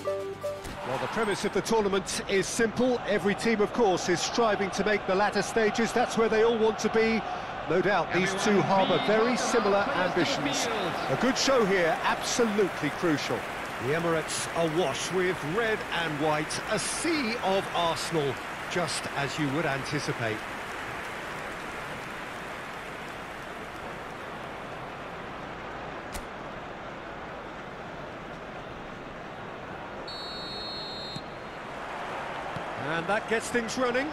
Well, the premise of the tournament is simple. Every team, of course, is striving to make the latter stages. That's where they all want to be. No doubt these two harbour very similar ambitions. A good show here, absolutely crucial. The Emirates awash with red and white, a sea of Arsenal, just as you would anticipate. And that gets things running.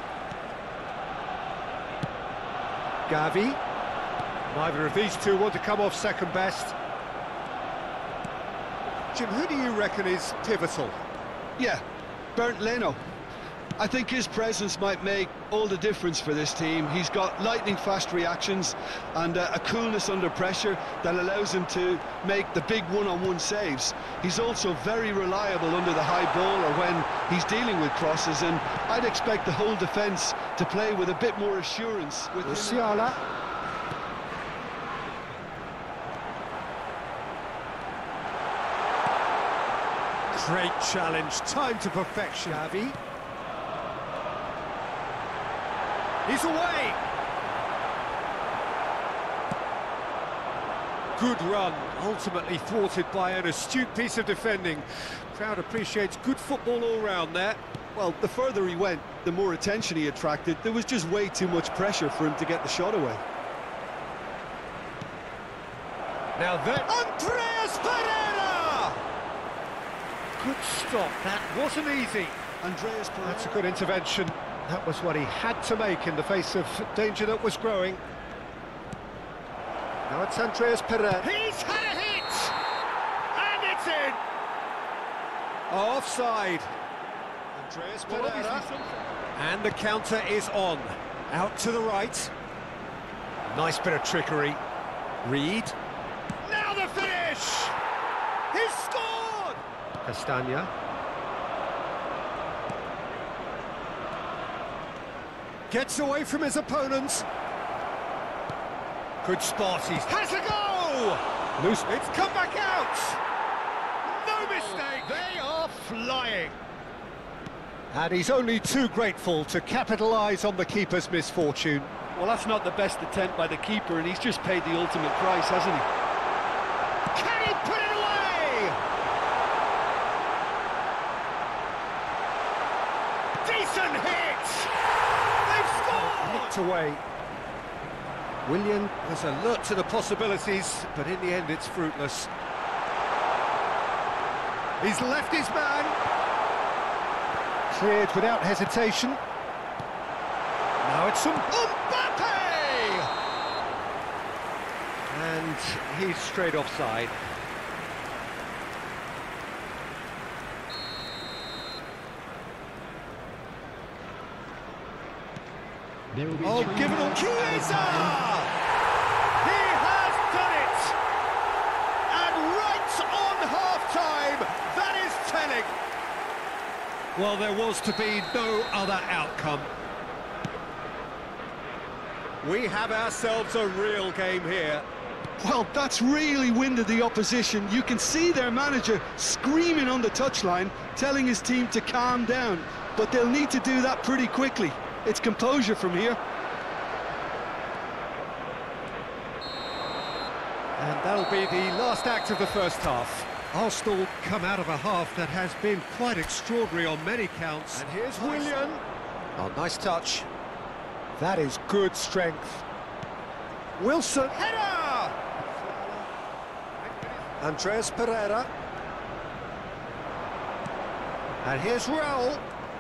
Gavi. Neither of these two want to come off second best. Jim, who do you reckon is pivotal? Yeah, Bernd Leno. I think his presence might make all the difference for this team. He's got lightning-fast reactions and a coolness under pressure that allows him to make the big one-on-one saves. He's also very reliable under the high ball or when he's dealing with crosses, and I'd expect the whole defence to play with a bit more assurance. With Musiala. Great challenge, time to perfection. Gavi. He's away! Good run, ultimately thwarted by an astute piece of defending. Crowd appreciates good football all round there. Well, the further he went, the more attention he attracted. There was just way too much pressure for him to get the shot away. Now that... Andreas Pereira! Good stop, that wasn't easy. Andreas Pereira. That's a good intervention. That was what he had to make in the face of danger that was growing. Now it's Andreas Pereira. He's had a hit! And it's in! Offside. Andreas Pereira. And the counter is on. Out to the right. Nice bit of trickery. Reed. Now the finish! He's scored! Castagna. Gets away from his opponents. Good spot, he's... Has a go! Loose, it's come back out! No mistake! They are flying! And he's only too grateful to capitalise on the keeper's misfortune. Well, that's not the best attempt by the keeper, and he's just paid the ultimate price, hasn't he? Can he put it away? Decent hit! Nicked away. Willian was alert to the possibilities, but in the end it's fruitless. He's left his man. Cleared without hesitation. Now it's from Mbappe! And he's straight offside. Oh, given on Chiesa! He has done it! And right on half-time, that is telling. Well, there was to be no other outcome. We have ourselves a real game here. Well, that's really winded the opposition. You can see their manager screaming on the touchline, telling his team to calm down. But they'll need to do that pretty quickly. It's composure from here. And that'll be the last act of the first half. Arsenal come out of a half that has been quite extraordinary on many counts. And here's Willian. Oh, nice touch. That is good strength. Wilson. Header! Andreas Pereira. And here's Raul.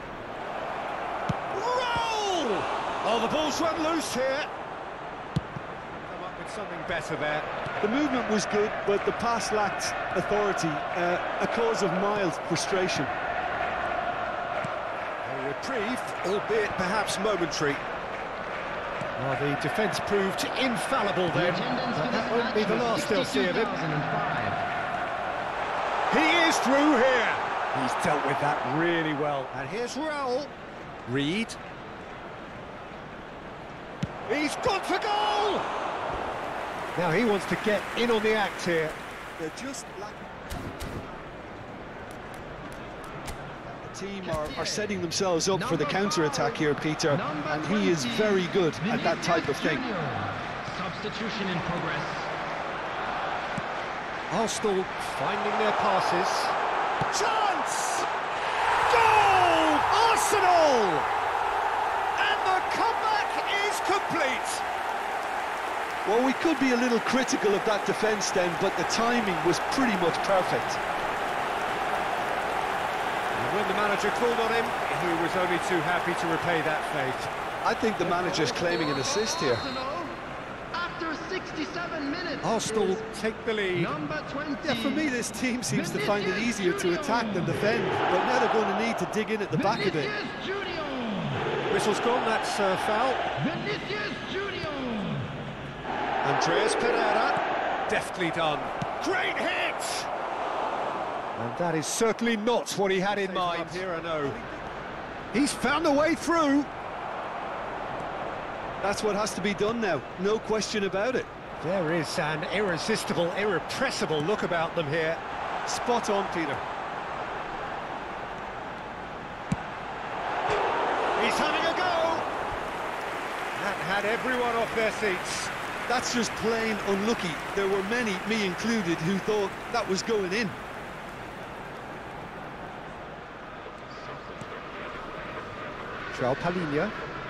Oh, the ball's run loose here. Come up with something better there. The movement was good, but the pass lacked authority, a cause of mild frustration. A reprieve, albeit perhaps momentary. Well, the defence proved infallible then, but that won't be the last they'll see of him. He is through here. He's dealt with that really well. And here's Raul. Reed. He's gone for goal! Now he wants to get in on the act here. They're just lacking... team are setting themselves up for the counter-attack here, Peter, and he is very good at that type of thing. Substitution in progress. Arsenal finding their passes. Chance! Goal! Arsenal! And the comeback is complete. Well, we could be a little critical of that defence then, but the timing was pretty much perfect. And when the manager called on him, he was only too happy to repay that fate. I think the manager's claiming an assist here. After 67 minutes. Arsenal take the lead. Number 20. Yeah, for me, this team seems to find it easier to attack than defend, but now they're going to need to dig in at the back a bit. Whistle's gone, that's foul. Vinicius Junior. Andreas Pereira, deftly done. Great hit! And that is certainly not what he had in mind. Here, I know. He's found a way through. That's what has to be done now, no question about it. There is an irresistible, irrepressible look about them here. Spot on, Peter. He's having a go! That had everyone off their seats. That's just plain unlucky. There were many, me included, who thought that was going in. João Palhinha.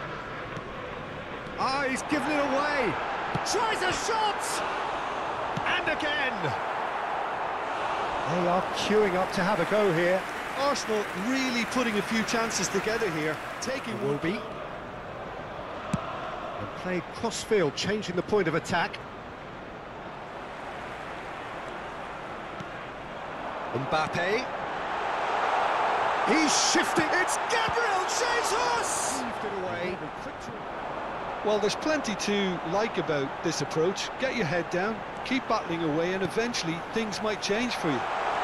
Ah, he's given it away. Tries a shot! And again! They are queuing up to have a go here. Arsenal really putting a few chances together here. Taking Will be. And played cross-field, changing the point of attack. Mbappe. He's shifting. It's Gabriel Jesus! Moved it away. Well, there's plenty to like about this approach. Get your head down, keep battling away, and eventually things might change for you.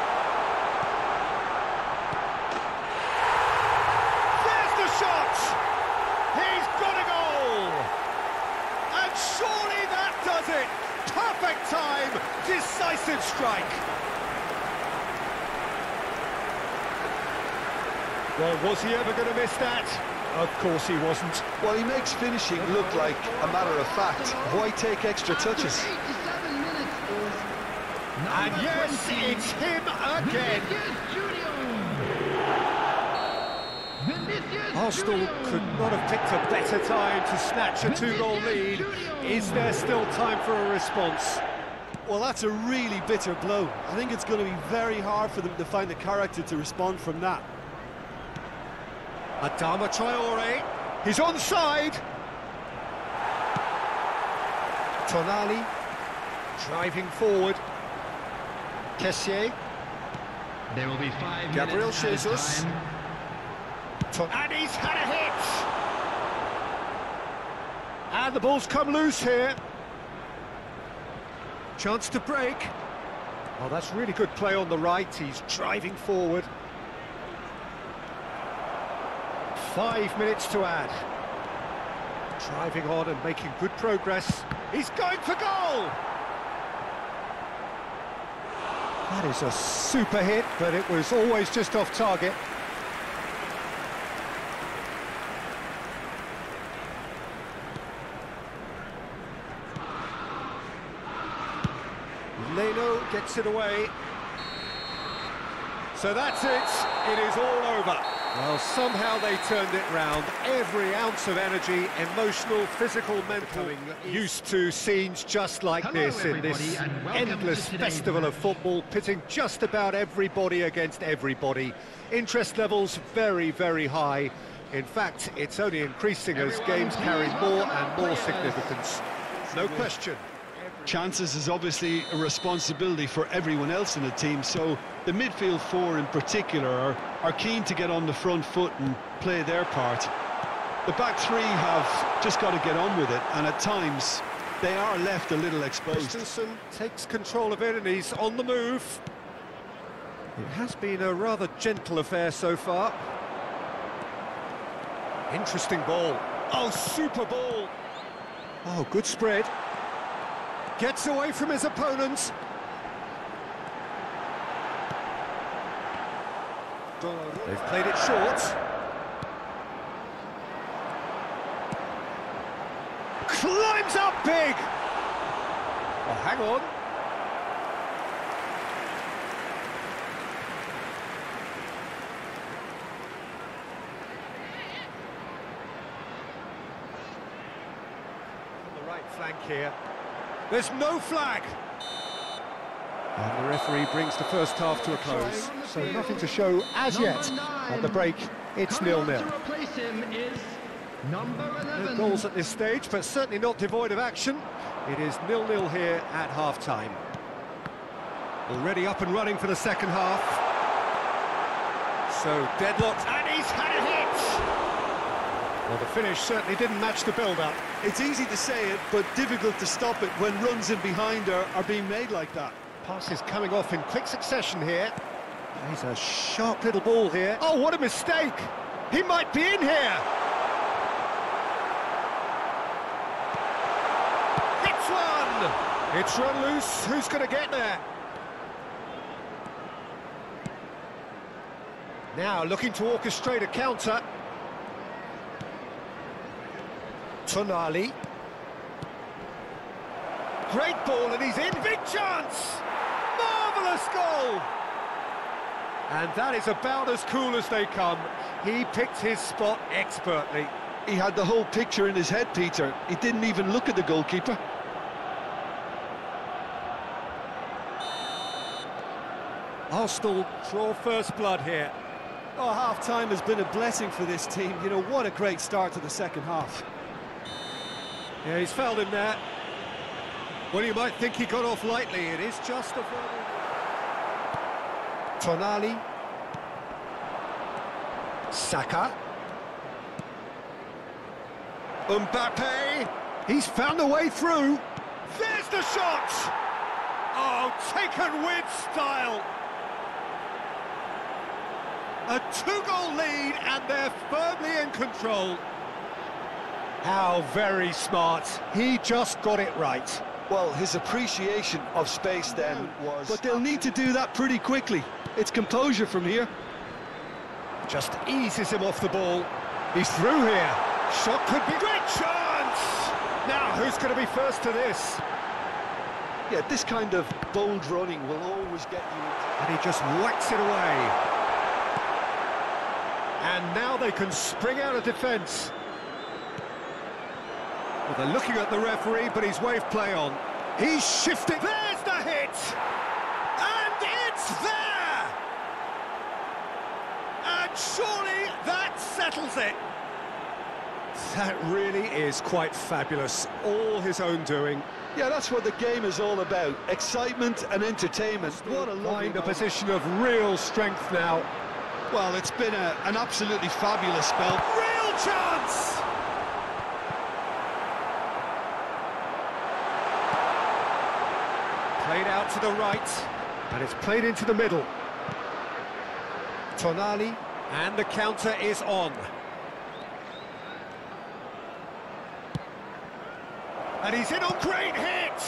There's the shot! He's got a goal! And surely that does it! Perfect time! Decisive strike! Well, was he ever going to miss that? Of course he wasn't. Well, he makes finishing look like a matter of fact. Why take extra touches? 87 minutes. And yes, it's him again. Arsenal could not have picked a better time to snatch a two-goal lead. Is there still time for a response? Well, that's a really bitter blow. I think it's going to be very hard for them to find the character to respond from that. Adama Traore, he's onside. Tonali, driving forward. Kessié. There will be 5 Gabriel minutes added Jesus. time. And he's had a hit. And the ball's come loose here. Chance to break. Oh, that's really good play on the right. He's driving forward. 5 minutes to add. Driving on and making good progress. He's going for goal! That is a super hit, but it was always just off target. Leno gets it away. So that's it. It is all over. Well, somehow they turned it round. Every ounce of energy, emotional, physical, mental. Used to scenes just like this in this endless festival of football, pitting just about everybody against everybody. Interest levels very, very high. In fact, it's only increasing as games carry more and more significance. No question. Chances is obviously a responsibility for everyone else in the team, so the midfield four in particular are keen to get on the front foot and play their part. The back three have just got to get on with it, and at times they are left a little exposed. Christensen takes control of it and he's on the move. It has been a rather gentle affair so far. Interesting ball. Oh, super ball. Oh, good spread. Gets away from his opponents. They've played it short. Climbs up big! Oh, hang on. On the right flank here. There's no flag! And the referee brings the first half to a close. So nothing to show as yet. At the break, it's 0-0. To replace him is number 11. No goals at this stage, but certainly not devoid of action. It is 0-0 here at half-time. Already up and running for the second half. So deadlocked, and he's had a hit! Well, the finish certainly didn't match the build-up. It's easy to say it, but difficult to stop it when runs in behind are being made like that. Passes coming off in quick succession here. He's a sharp little ball here. Oh, what a mistake! He might be in here! Hits one! It's run loose. Who's going to get there? Now looking to orchestrate a counter. Tonali. Great ball, and he's in. Big chance! Marvellous goal! And that is about as cool as they come. He picked his spot expertly. He had the whole picture in his head, Peter. He didn't even look at the goalkeeper. Arsenal draw first blood here. Oh, half-time has been a blessing for this team. You know, what a great start to the second half. Yeah, he's fouled him there. Well, you might think he got off lightly. It is just a... Tonali. Saka. Mbappe. He's found a way through. There's the shot! Oh, taken with style. A two-goal lead, and they're firmly in control. How very smart. He just got it right. Well, his appreciation of space then was... But they'll need to do that pretty quickly. It's composure from here. Just eases him off the ball. He's through here. Shot could be... Great chance! Now, who's going to be first to this? Yeah, this kind of bold running will always get you into... And he just whacks it away. And now they can spring out of defence. Well, they're looking at the referee, but he's waved play on. He's shifted. There's the hit! And it's there! And surely that settles it. That really is quite fabulous. All his own doing. Yeah, that's what the game is all about. Excitement and entertainment. What a lovely... Find a position of real strength now. Well, it's been an absolutely fabulous spell. Real chance! Played out to the right, and it's played into the middle. Tonali, and the counter is on. And he's in on great hit!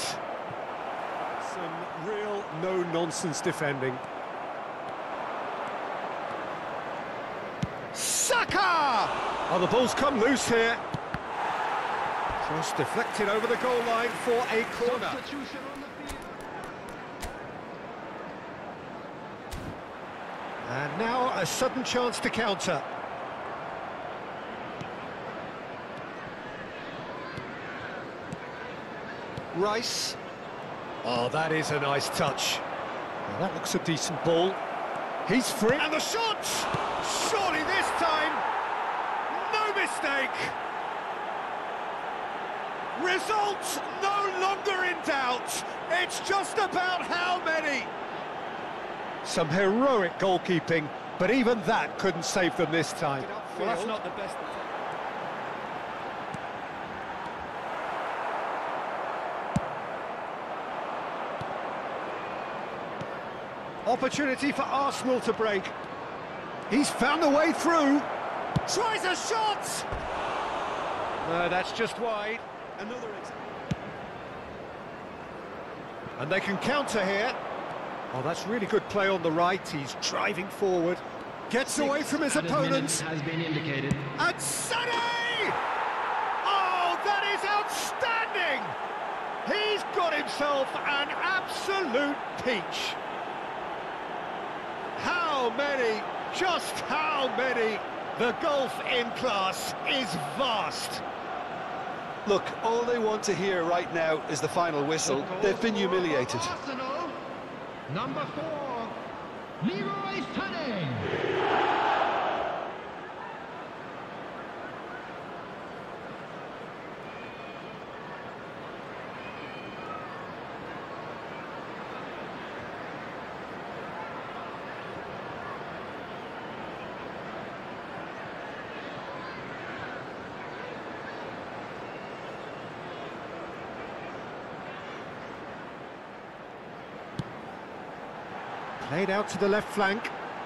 Some real no-nonsense defending. Saka! Oh, the ball's come loose here. Cross deflected over the goal line for a corner. And now a sudden chance to counter. Rice. Oh, that is a nice touch. Well, that looks a decent ball. He's free. And the shot! Surely this time, no mistake. Result no longer in doubt. It's just about how many. Some heroic goalkeeping, but even that couldn't save them this time. Well, that's not the best. Opportunity for Arsenal to break. He's found a way through. Tries a shot! That's just wide. Another example. And they can counter here. Oh, that's really good play on the right. He's driving forward. Gets away from his opponent. Has been indicated. And Sané! Oh, that is outstanding! He's got himself an absolute peach. How many, just how many? The gulf in class is vast. Look, all they want to hear right now is the final whistle. They've been humiliated. Arsenal, number 4, Leroy Sané. Played out to the left flank.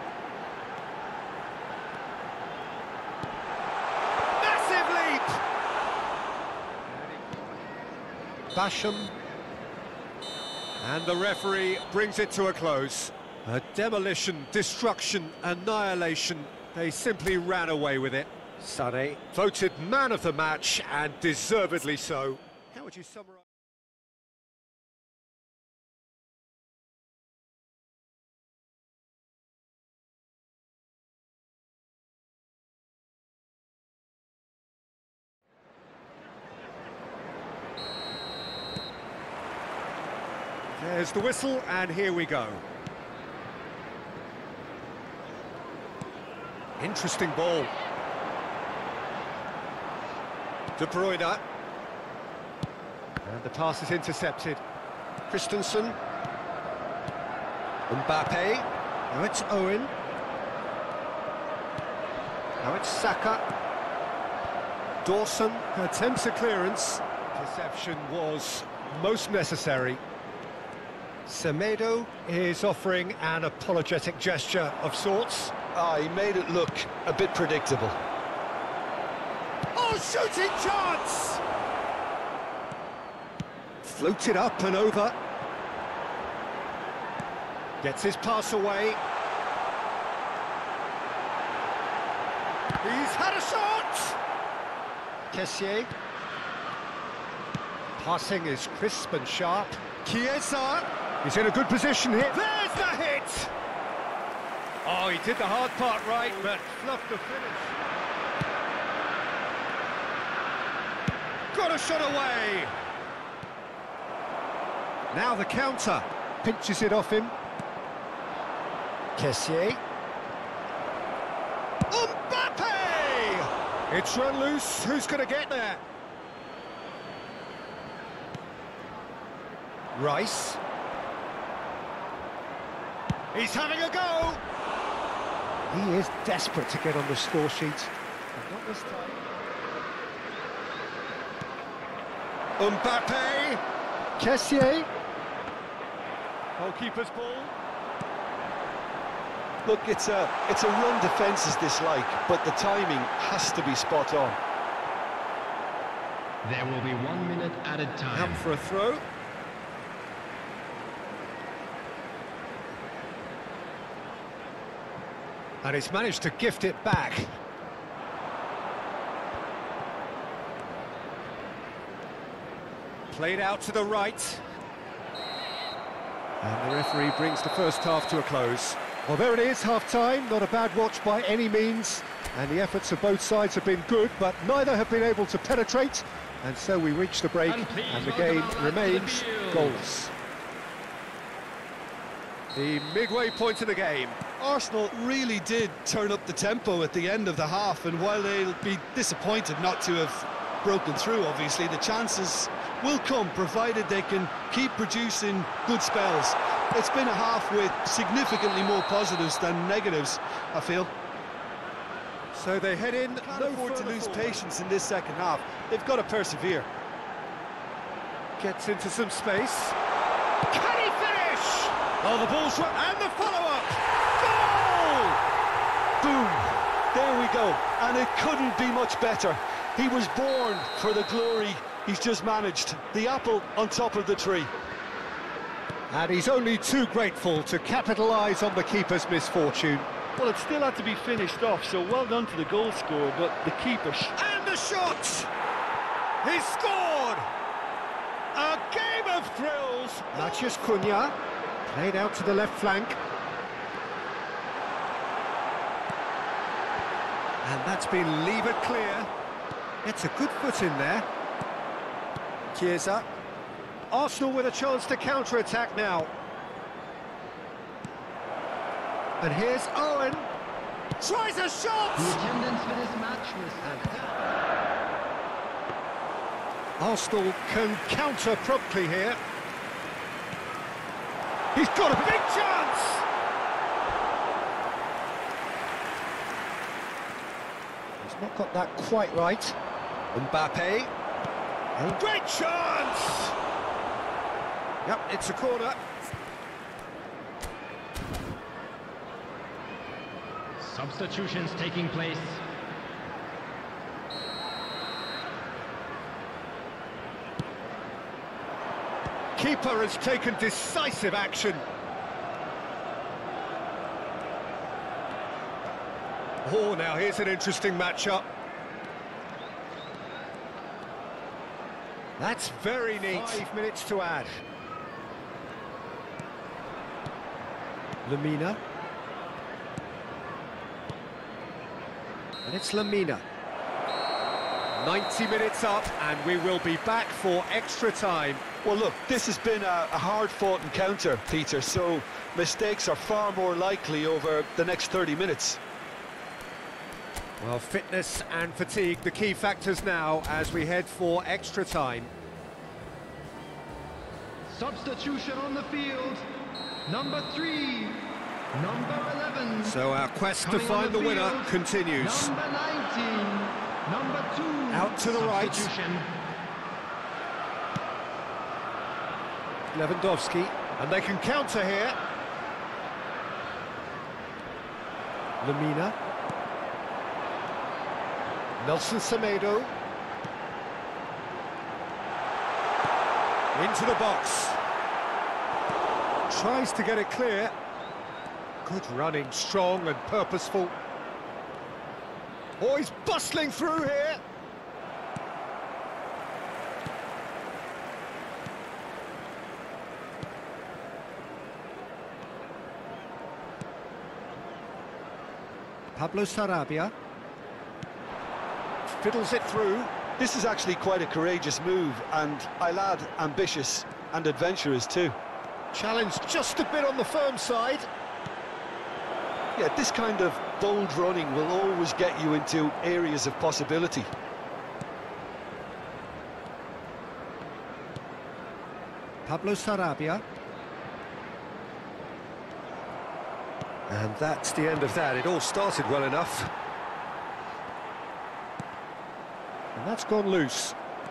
Massive leap! Basham. And the referee brings it to a close. A demolition, destruction, annihilation. They simply ran away with it. Sané voted man of the match, and deservedly so. How would you summarise? There's the whistle, and here we go. Interesting ball. De Bruyne. And the pass is intercepted. Christensen. Mbappe. Now it's Owen. Now it's Saka. Dawson attempts a clearance. Deception was most necessary. Semedo is offering an apologetic gesture of sorts. He made it look a bit predictable. Oh, shooting chance! Floated up and over. Gets his pass away. He's had a shot! Kessié. Passing is crisp and sharp. Chiesa. He's in a good position here. There's the hit! Oh, he did the hard part right, but fluffed the finish. Got a shot away! Now the counter. Pinches it off him. Kessié. Mbappe! It's run loose. Who's going to get there? Rice. He's having a go! He is desperate to get on the score sheet. But not this time. Mbappe! Kessié. Goalkeeper's ball. Look, it's a run defence is dislike, but the timing has to be spot on. There will be 1 minute added time. Up for a throw. And he's managed to gift it back. Played out to the right. And the referee brings the first half to a close. Well, there it is, half-time. Not a bad watch by any means. And the efforts of both sides have been good, but neither have been able to penetrate. And so we reach the break, and the game remains goalless. The midway point of the game. Arsenal really did turn up the tempo at the end of the half, and while they'll be disappointed not to have broken through, obviously, the chances will come, provided they can keep producing good spells. It's been a half with significantly more positives than negatives, I feel. So they head in. Can't afford to lose patience in this second half. They've got to persevere. Gets into some space. Can he finish? Oh, the ball's right, and the follow-up! Goal! Boom! There we go. And it couldn't be much better. He was born for the glory he's just managed. The apple on top of the tree. And he's only too grateful to capitalise on the keeper's misfortune. Well, it still had to be finished off, so well done to the goal scorer, but the keeper... And the shot! He's scored! A game of thrills! Matheus Cunha, played out to the left flank. And that's been levered clear. It's a good foot in there. Chiesa. Arsenal with a chance to counter-attack now. And here's Owen. Tries a shot! The attendance for this match was Arsenal can counter promptly here. He's got a big chance! He's not got that quite right. Mbappe. A great chance! Yep, it's a corner. substitutions taking place. Keeper has taken decisive action. Oh, now here's an interesting matchup. That's very neat. 5 minutes to add. Lemina. And it's Lemina. 90 minutes up, and we will be back for extra time. Well, look, this has been a hard-fought encounter, Peter, so mistakes are far more likely over the next 30 minutes. Well, fitness and fatigue, the key factors now as we head for extra time. Substitution on the field. Number 3, number 11. So our quest to find the winner continues. Number 19, number 2. Out to the right. Lewandowski, and they can counter here. Lemina. Nelson Semedo. Into the box. Tries to get it clear. Good running, strong and purposeful. Oh, he's bustling through here. Pablo Sarabia. Fiddles it through. This is actually quite a courageous move, and I'll add ambitious and adventurous too. Challenge just a bit on the firm side. Yeah, this kind of bold running will always get you into areas of possibility. Pablo Sarabia. And that's the end of that. It all started well enough. And that's gone loose.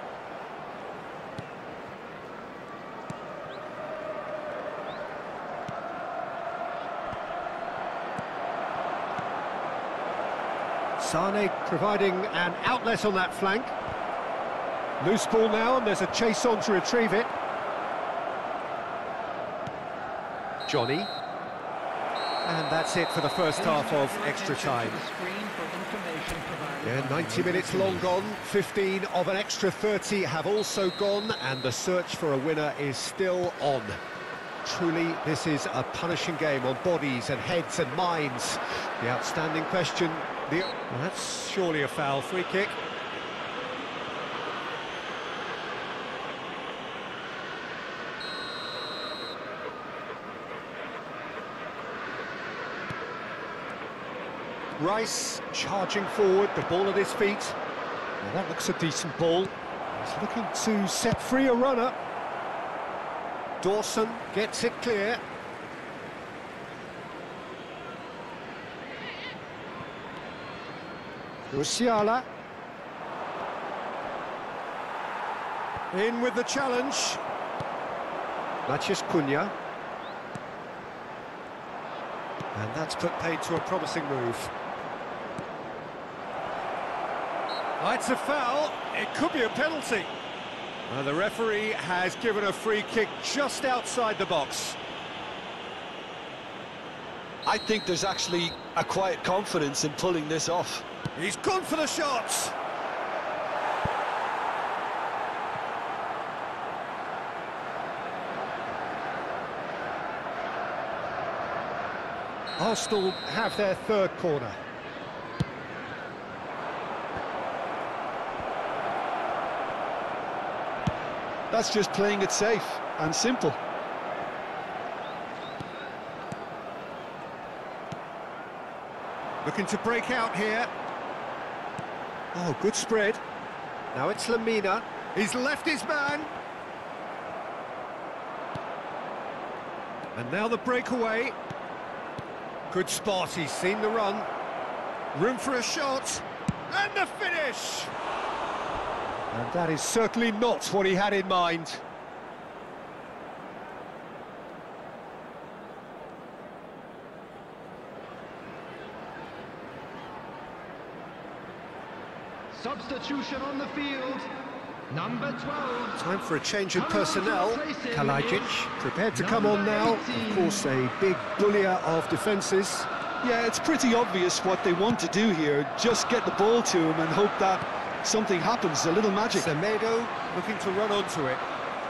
Sane providing an outlet on that flank. Loose ball now, and there's a chase on to retrieve it. Johnny. And that's it for the first half of extra time. Yeah, 90 minutes long gone, 15 of an extra 30 have also gone, and the search for a winner is still on. Truly, this is a punishing game on bodies and heads and minds. The outstanding question, well, that's surely a foul. Free kick. Rice charging forward, the ball at his feet. Well, that looks a decent ball. He's looking to set free a runner. Dawson gets it clear. Musiala. In with the challenge. Matheus Cunha. And that's put paid to a promising move. Oh, it's a foul. It could be a penalty. Well, the referee has given a free kick just outside the box. I think there's actually a quiet confidence in pulling this off. He's gone for the shots. Arsenal have their third corner. That's just playing it safe and simple. Looking to break out here. Oh, good spread. Now it's Lamina. He's left his man. And now the breakaway. Good spot, he's seen the run. Room for a shot. And the finish! And that is certainly not what he had in mind. Substitution on the field. Number 12. Time for a change in personnel. Kalajdzic prepared to come on now. Of course, a big bullier of defences. Yeah, it's pretty obvious what they want to do here. Just get the ball to him and hope that something happens, a little magic. Semedo looking to run onto it.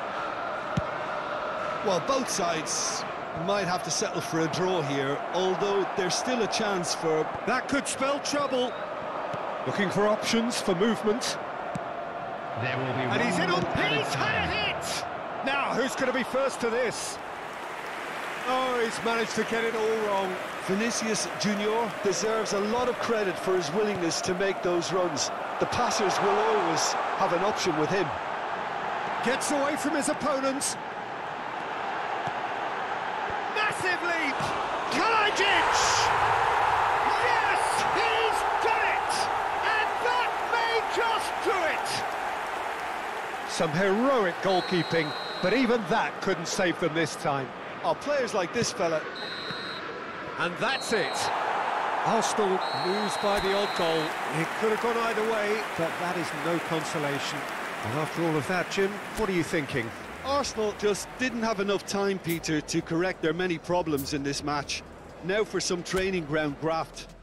Well, both sides might have to settle for a draw here, although there's still a chance for... That could spell trouble. Looking for options for movement. There will be And he's in on... added He's time. had a hit! Now, who's going to be first to this? Oh, he's managed to get it all wrong. Vinicius Junior deserves a lot of credit for his willingness to make those runs. The passers will always have an option with him. Gets away from his opponents. Massive leap! Kalajdzic! Yes, he's got it! And that may just do it! Some heroic goalkeeping, but even that couldn't save them this time. Oh, players like this fella. And that's it. Arsenal lose by the odd goal. It could have gone either way, but that is no consolation. And after all of that, Jim, what are you thinking? Arsenal just didn't have enough time, Peter, to correct their many problems in this match. Now for some training ground graft.